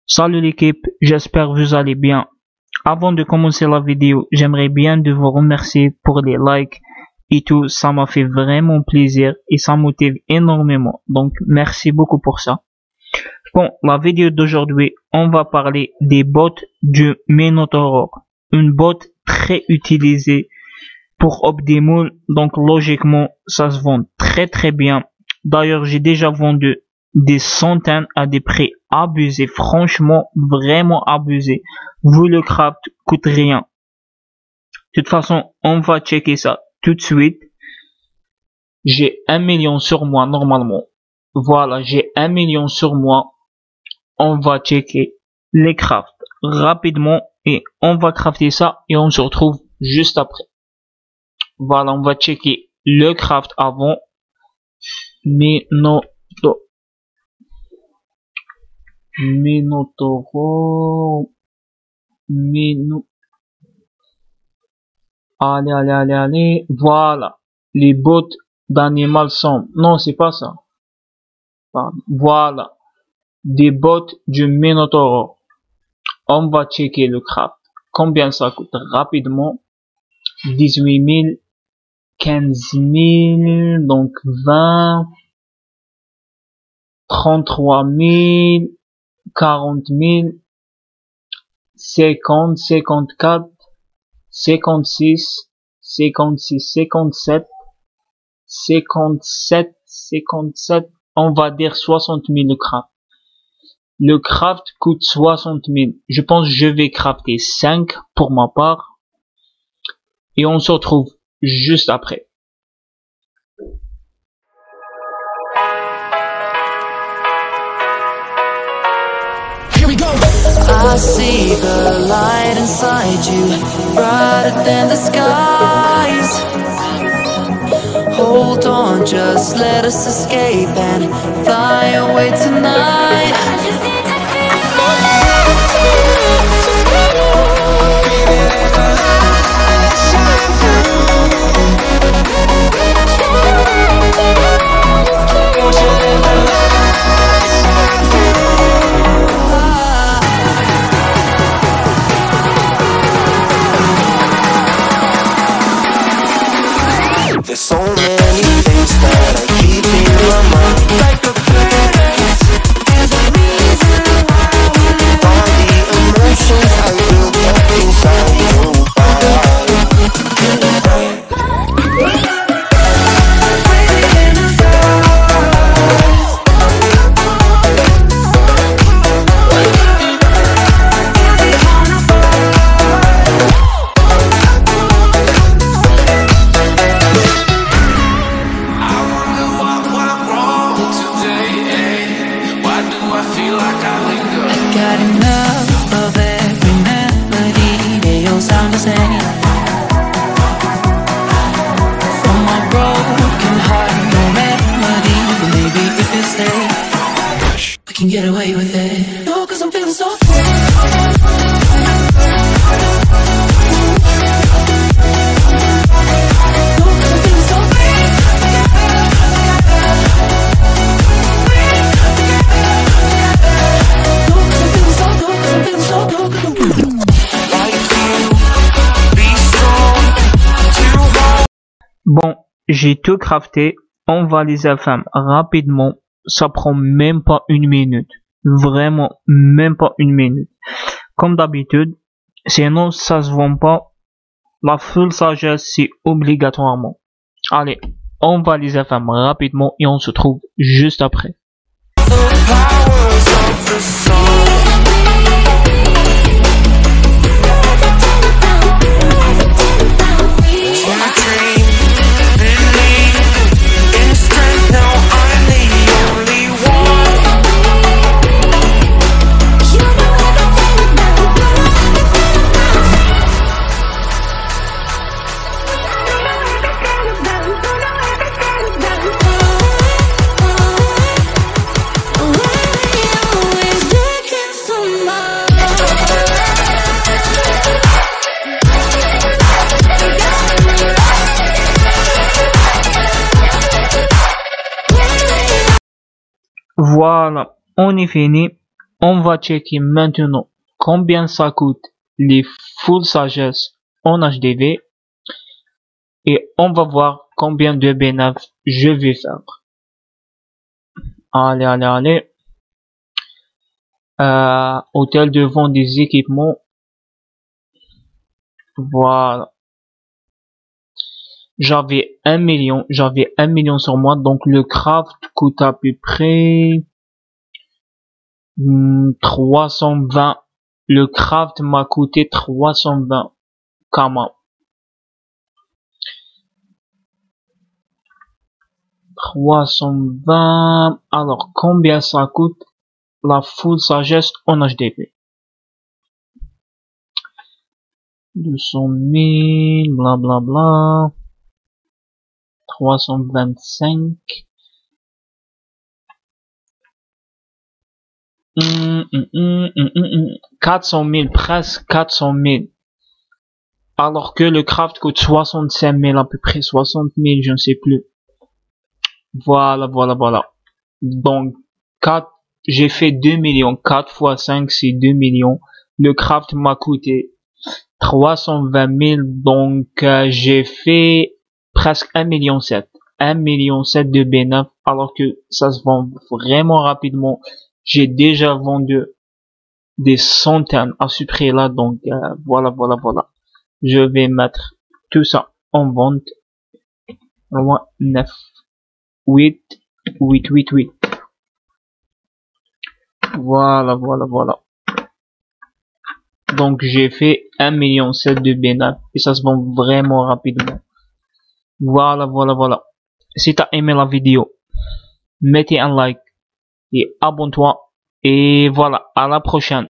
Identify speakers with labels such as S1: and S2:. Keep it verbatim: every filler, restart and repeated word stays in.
S1: Salut l'équipe, j'espère que vous allez bien. Avant de commencer la vidéo, j'aimerais bien de vous remercier pour les likes et tout, ça m'a fait vraiment plaisir et ça motive énormément. Donc merci beaucoup pour ça. Bon, la vidéo d'aujourd'hui, on va parler des bots du Minotaur. Une bot très utilisée pour Optimal, donc logiquement ça se vend très très bien. D'ailleurs, j'ai déjà vendu des centaines à des prix abusés, franchement vraiment abusés. Vous le craft coûte rien. De toute façon, on va checker ça tout de suite. J'ai un million sur moi normalement. Voilà, j'ai un million sur moi. On va checker les crafts rapidement et on va crafter ça et on se retrouve juste après. Voilà, on va checker le craft avant. Minotaur. Minotaur. Mino. Allez, allez, allez, allez. Voilà. Les bots d'animal sombre. Non, c'est pas ça. Voilà. Des bots du Minotaur. On va checker le craft. Combien ça coûte rapidement. dix-huit mille. quinze mille. Donc vingt. trente-trois mille. quarante mille. cinquante, cinquante-quatre. cinquante-six. cinquante-six, cinquante-sept. cinquante-sept, cinquante-sept. On va dire soixante mille le craft. Le craft coûte soixante mille. Je pense que je vais crafter cinq pour ma part. Et on se retrouve juste après.
S2: Here we go. I see the light inside you, brighter than the skies. Hold on, just let us escape and fly away tonight.
S3: There's so many things that I keep in my mind, like the planets. There's a reason why all the emotions I built up inside your body.
S2: Got enough of every melody, they all sound the same. From my broken heart, no remedy, but maybe if you stay, we can get away with it. No, cause I'm feeling so
S1: Bon, j'ai tout crafté. On va les affamer rapidement. Ça prend même pas une minute. Vraiment, même pas une minute. Comme d'habitude. Sinon, ça se vend pas. La full sagesse, c'est obligatoirement. Allez, on va les affamer rapidement et on se trouve juste après. Voilà, on est fini. on va checker maintenant combien ça coûte les full sagesse en H D V et on va voir combien de bénéfices je vais faire. Allez, allez, allez. Euh, hôtel de vente des équipements. Voilà. J'avais un million, j'avais un million sur moi, donc le craft coûte à peu près hmm, trois cent vingt. Le craft m'a coûté trois cent vingt kama. trois cent vingt. Alors, combien ça coûte la full sagesse en H D V? deux cent mille, blablabla. Bla bla. trois cent vingt-cinq. Hum, hum, hum, hum, hum. quatre cent mille, presque quatre cent mille. Alors que le craft coûte soixante-cinq mille, à peu près soixante mille, je ne sais plus. Voilà, voilà, voilà. Donc, quatre, j'ai fait deux millions. quatre fois cinq, c'est deux millions. Le craft m'a coûté trois cent vingt mille, donc euh, j'ai fait presque un million sept. un million sept de bénéfices, alors que ça se vend vraiment rapidement. J'ai déjà vendu des centaines à ce prix-là, donc euh, voilà, voilà, voilà. Je vais mettre tout ça en vente. neuf, huit, huit, huit, huit. Voilà, voilà, voilà. Donc j'ai fait un million sept de bénéfices et ça se vend vraiment rapidement. Voilà, voilà, voilà. Si t'as aimé la vidéo, mettez un like et abonne-toi. Et voilà, à la prochaine.